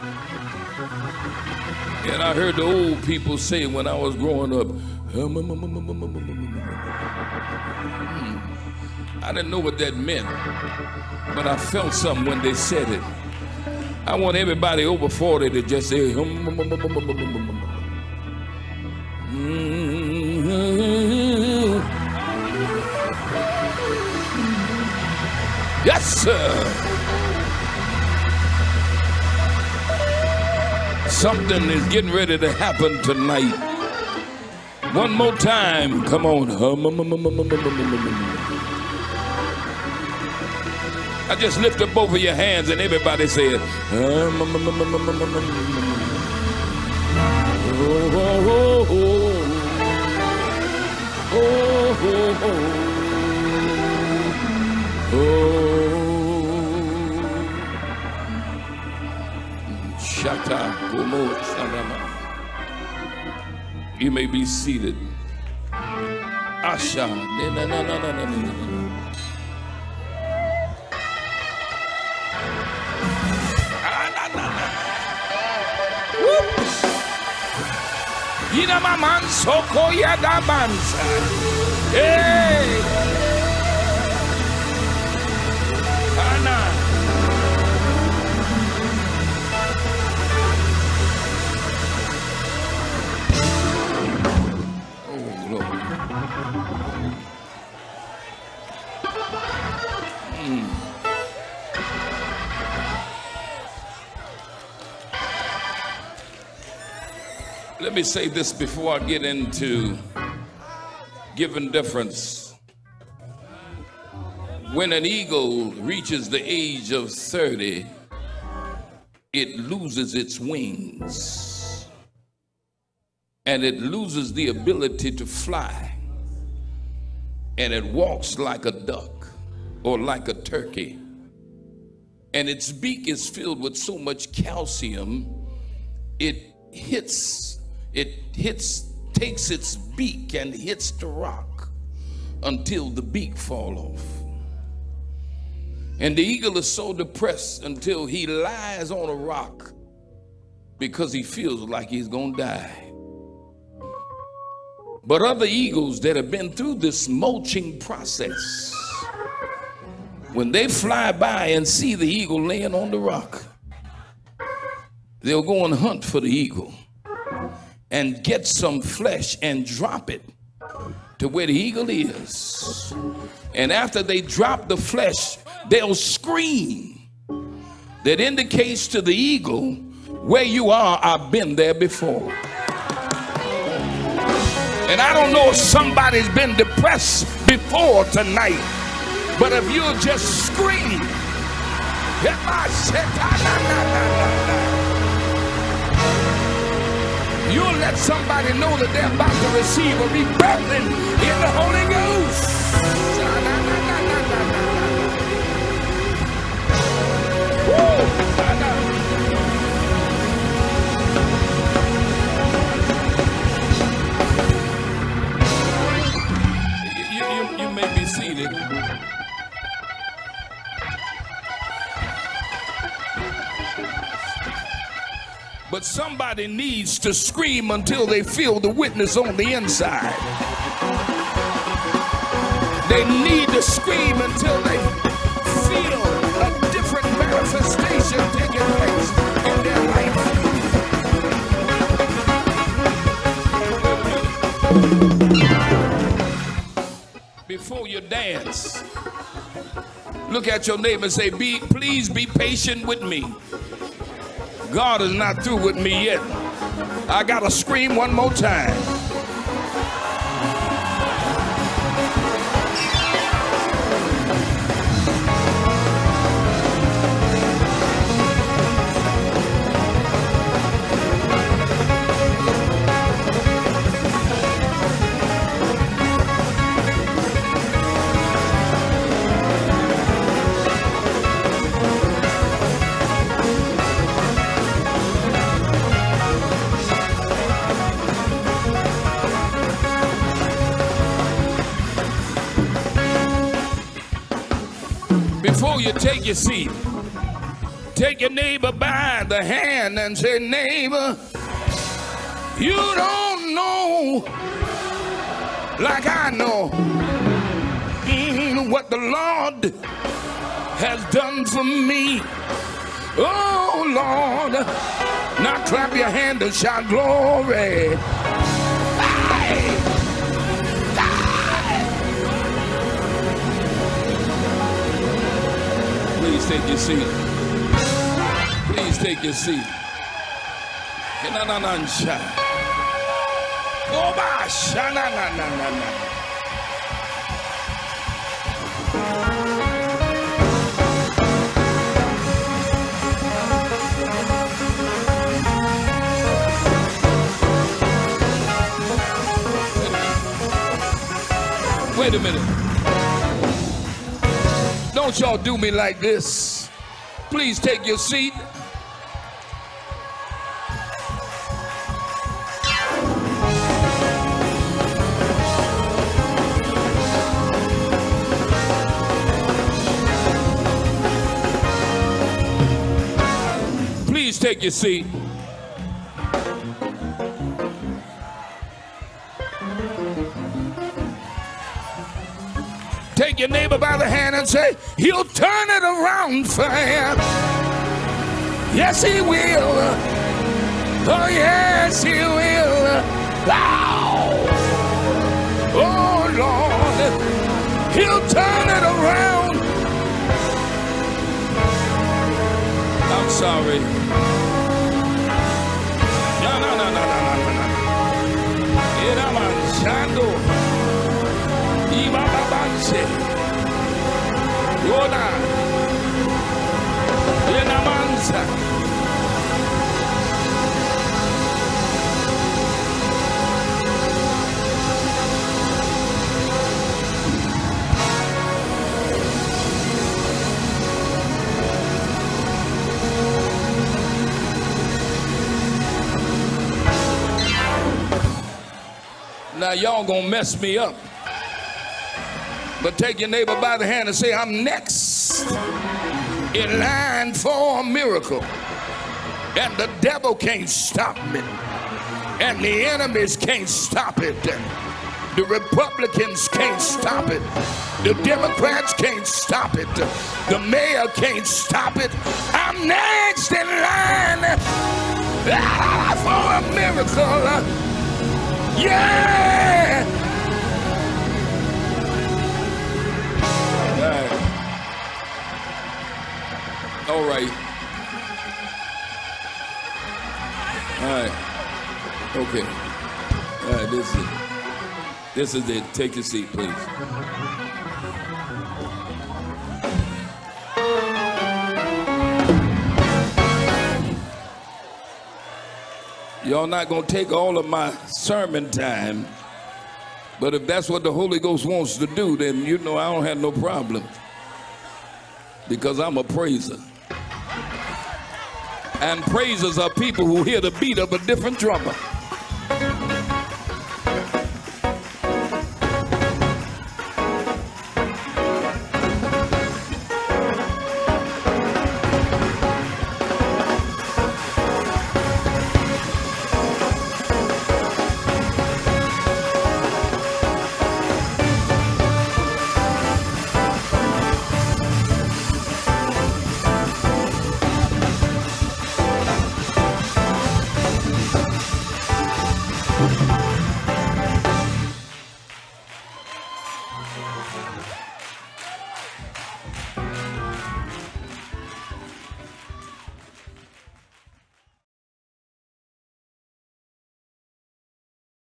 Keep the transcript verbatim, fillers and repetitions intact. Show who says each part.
Speaker 1: And I heard the old people say when I was growing up, I didn't know what that meant, but I felt something when they said it. I want everybody over forty to just say, yes, sir. Something is getting ready to happen tonight. One more time, come on. I just lift up both of your hands and everybody say it. Oh, oh, oh, oh, oh, oh, oh. Shata, Gomo, Shanama. You may be seated. Asha, na na na na na na na. Yina maman soko ya damansa. Hey. Ana. Let me say this before I get into giving deference. When an eagle reaches the age of thirty, it loses its wings and it loses the ability to fly, and it walks like a duck or like a turkey, and its beak is filled with so much calcium it hits It hits, takes its beak and hits the rock until the beak fall off. And the eagle is so depressed until he lies on a rock because he feels like he's gonna die. But other eagles that have been through this mulching process, when they fly by and see the eagle laying on the rock, they'll go and hunt for the eagle and get some flesh and drop it to where the eagle is. And after they drop the flesh, they'll scream. That indicates to the eagle, where you are, I've been there before. And I don't know if somebody's been depressed before tonight, but if you'll just scream, you'll let somebody know that they're about to receive a rebirthing in the Holy Ghost. Woo! You, you, you may be seated. But somebody needs to scream until they feel the witness on the inside. They need to scream until they feel a different manifestation taking place in their life. Before you dance, look at your neighbor and say, be, please be patient with me. God is not through with me yet. I gotta scream one more time. Before you take your seat, Take your neighbor by the hand and say, neighbor, you don't know like I know mm, what the Lord has done for me. Oh, Lord. Now clap your hand and shout glory. Hey! Hey! Please take your seat. Please take your seat. Na na na na. Oh, my sha na na na na na. Wait a minute. Don't y'all do me like this. Please take your seat. Please take your seat. Take your neighbor by the hand and say, he'll turn it around for you. Yes, he will. Oh, yes, he will. Oh, oh Lord, he'll turn it around. I'm sorry. No, no, no, no, no, no, no. Iramanshando. Ibababanse. Yoda. Inamansa. Now y'all gonna mess me up. But take your neighbor by the hand and say, I'm next in line for a miracle. And the devil can't stop me. And the enemies can't stop it. The Republicans can't stop it. The Democrats can't stop it. The mayor can't stop it. I'm next in line for a miracle. Yeah! All right. All right. All right. Okay. All right, this is this is it. Take your seat, please. Y'all not gonna take all of my sermon time, but if that's what the Holy Ghost wants to do, then you know I don't have no problem, because I'm a praiser. And praisers are people who hear the beat of a different drummer.